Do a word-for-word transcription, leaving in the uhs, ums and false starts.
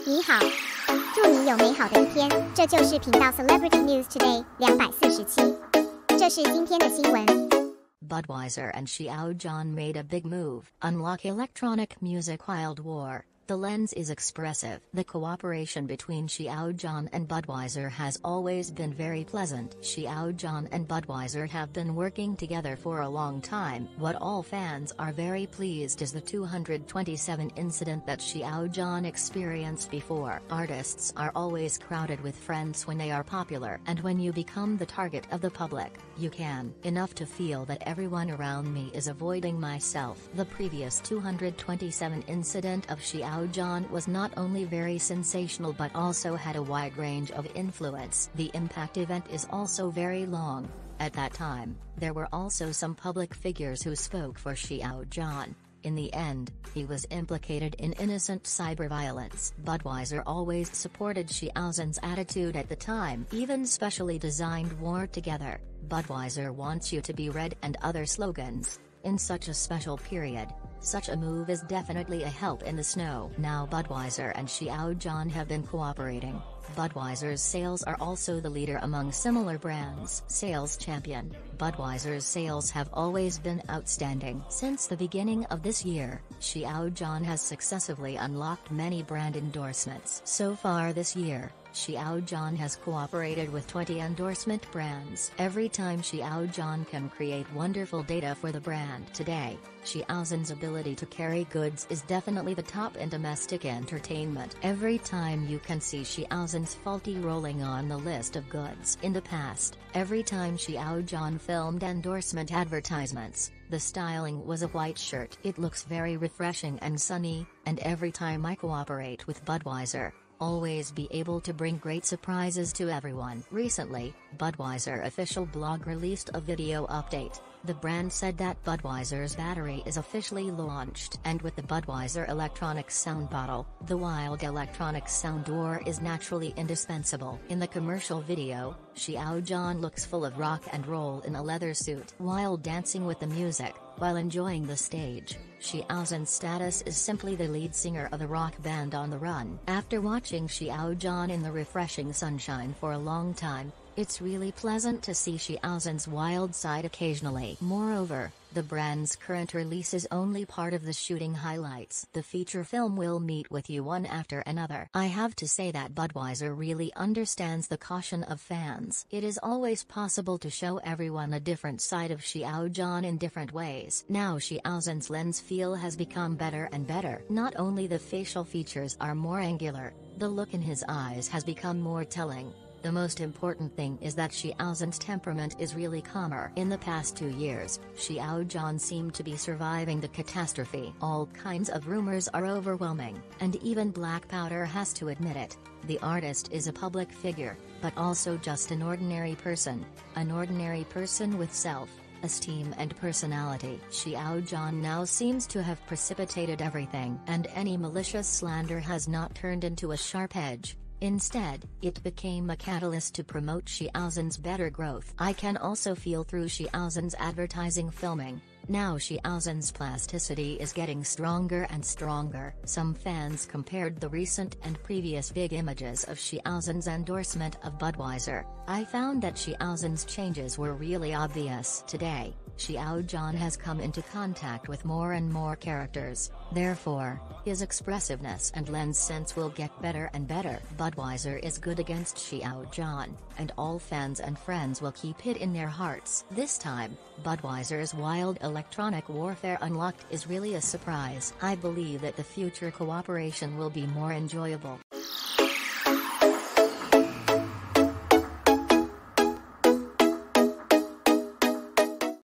你好，祝你有美好的一天。这就是频道 Celebrity News Today 两百四十七，这是今天的新闻。 Budweiser and Xiao Zhan made a big move. Unlock electronic music Wild War. The lens is expressive. The cooperation between Xiao Zhan and Budweiser has always been very pleasant. Xiao Zhan and Budweiser have been working together for a long time. What all fans are very pleased is the two hundred twenty-seven incident that Xiao Zhan experienced before. Artists are always crowded with friends when they are popular, and when you become the target of the public, you can enough to feel that everyone around me is avoiding myself. The previous two hundred twenty-seven incident of Xiao Zhan was not only very sensational but also had a wide range of influence. The impact event is also very long. At that time, there were also some public figures who spoke for Xiao Zhan. In the end, he was implicated in innocent cyber violence. Budweiser always supported Xiao Zhan's attitude at the time, even specially designed "War Together, Budweiser wants you to be red" and other slogans. In such a special period, such a move is definitely a help in the snow. Now Budweiser and Xiao Zhan have been cooperating. Budweiser's sales are also the leader among similar brands. Sales champion, Budweiser's sales have always been outstanding. Since the beginning of this year, Xiao Zhan has successively unlocked many brand endorsements. So far this year, Xiao Zhan has cooperated with twenty endorsement brands. Every time Xiao Zhan can create wonderful data for the brand. Today, Xiao Zhan's ability to carry goods is definitely the top in domestic entertainment. Every time you can see Xiao Zhan's faulty rolling on the list of goods. In the past, every time Xiao Zhan filmed endorsement advertisements, the styling was a white shirt. It looks very refreshing and sunny, and every time I cooperate with Budweiser, always be able to bring great surprises to everyone. Recently, Budweiser official blog released a video update. The brand said that Budweiser's battery is officially launched, and with the Budweiser electronic sound bottle, the wild electronic sound door is naturally indispensable. In the commercial video, Xiao Zhan looks full of rock and roll in a leather suit. While dancing with the music, while enjoying the stage, Xiao Zhan's status is simply the lead singer of the rock band on the run. After watching Xiao Zhan in the refreshing sunshine for a long time, it's really pleasant to see Xiao Zhan's wild side occasionally. Moreover, the brand's current release is only part of the shooting highlights. The feature film will meet with you one after another. I have to say that Budweiser really understands the caution of fans. It is always possible to show everyone a different side of Xiao Zhan in different ways. Now Xiao Zhan's lens feel has become better and better. Not only the facial features are more angular, the look in his eyes has become more telling. The most important thing is that Xiao Zhan's temperament is really calmer. In the past two years, Xiao Zhan seemed to be surviving the catastrophe. All kinds of rumors are overwhelming, and even Black Powder has to admit it. The artist is a public figure, but also just an ordinary person, an ordinary person with self-esteem and personality. Xiao Zhan now seems to have precipitated everything, and any malicious slander has not turned into a sharp edge. Instead, it became a catalyst to promote Xiao Zhan's better growth. I can also feel through Xiao Zhan's advertising filming. Now Xiao Zhan's plasticity is getting stronger and stronger. Some fans compared the recent and previous big images of Xiao Zhan's endorsement of Budweiser. I found that Xiao Zhan's changes were really obvious. Today, Xiao Zhan has come into contact with more and more characters. Therefore, his expressiveness and lens sense will get better and better. Budweiser is good against Xiao Zhan, and all fans and friends will keep it in their hearts. This time, Budweiser's wild electronic warfare unlocked is really a surprise. I believe that the future cooperation will be more enjoyable.